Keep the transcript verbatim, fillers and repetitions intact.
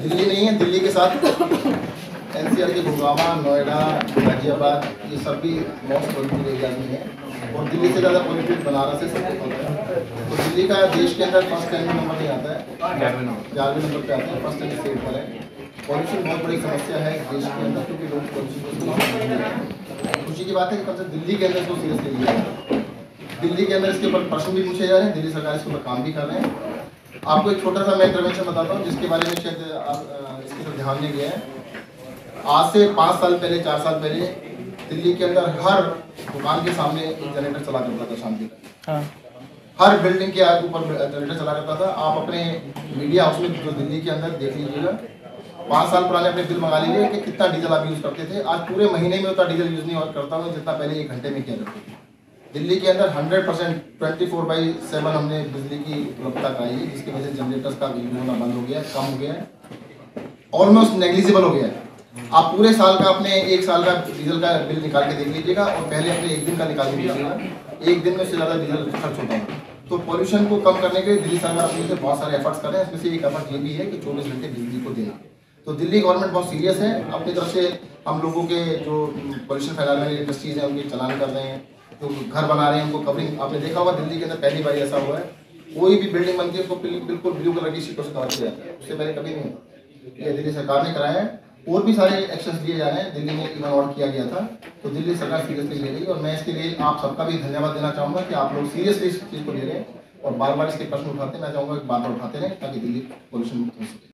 दिल्ली नहीं है, दिल्ली के साथ एनसीआर के गुड़गांव, नोएडा, गाजियाबाद ये सब भी मोस्ट पॉल्यूटेड एरिया भी हैं और दिल्ली से ज़्यादा पॉल्यूटेड बनारस से सब होता है। तो दिल्ली का देश के अंदर फर्स्ट टेन नंबर नहीं आता है, ग्यारहवें नंबर ग्यारहवें नंबर पे आता है, फर्स्ट टेन स्टेट पर है। पॉल्यूशन बहुत बड़ी समस्या है देश के अंदर क्योंकि लोग पॉल्यूशन को खुशी की बात है कि कम से कम दिल्ली के अंदर इसको सीरियसली लिया है। दिल्ली के अंदर इसके ऊपर प्रश्न भी पूछे जा रहे हैं, दिल्ली सरकार इसके ऊपर काम भी कर रहे हैं। आपको एक छोटा सा मैं इंटरवेंशन बताता हूँ जिसके बारे में शायद आप इसके तरफ ध्यान नहीं गया है। आज से पाँच साल पहले, चार साल पहले दिल्ली के अंदर हर दुकान के सामने एक जनरेटर चला करता था शाम के टाइम। हर बिल्डिंग के आगे ऊपर जनरेटर चला करता था। आप अपने मीडिया हाउस में जो दिल्ली के अंदर देख लीजिएगा, पाँच साल पुराने अपने बिल मंगा लीजिए कि कितना डीजल आप यूज़ करते थे। आज पूरे महीने में उतना डीजल यूज़ नहीं करता हूँ जितना पहले एक घंटे में किया करते थे। दिल्ली के अंदर hundred percent twenty four by seven हमने बिजली की उपलब्धता कराई है, जिसकी वजह से जनरेटर्स का यूज होना बंद हो गया है, कम हो गया है, ऑलमोस्ट नेग्लिजिबल हो गया है। आप पूरे साल का अपने एक साल का डीजल का बिल निकाल के देख लीजिएगा और पहले अपने एक दिन का निकाल के देखिएगा, एक दिन में उससे ज़्यादा डीजल खर्च होता है। तो पॉल्यूशन को कम करने के लिए दिल्ली सरकार अपने से बहुत सारे एफर्ट्स कर रहे हैं। इसमें से एक एफर्ट ये भी है कि चौबीस घंटे बिजली को देना। तो दिल्ली गवर्नमेंट बहुत सीरियस है। अपनी तरफ से हम लोगों के जो पॉल्यूशन फैलाने वाली इंडस्ट्रीज हैं उनके चलान कर रहे हैं, जो घर बना रहे हैं उनको कवरिंग। आपने देखा होगा दिल्ली के अंदर पहली बार ऐसा हुआ है, कोई भी बिल्डिंग बनती है उसको बिल्कुल ब्लू कलर की शीटों से कवर किया जाता है, उससे पहले कभी नहीं हुआ। ये दिल्ली सरकार ने कराया है। और भी सारे एक्शंस लिए जा रहे हैं, दिल्ली में इवन ऑर्डर किया गया था, तो दिल्ली सरकार सीरियसली ले रही है और मैं इसके लिए आप सबका भी धन्यवाद देना चाहूँगा कि आप लोग सीरियसली इस चीज़ को ले रहे हैं और बार बार इसके प्रश्न उठाते हैं। मैं चाहूँगा कि बार बार उठाते रहें ताकि दिल्ली पॉल्यूशन मुक्त हो सके।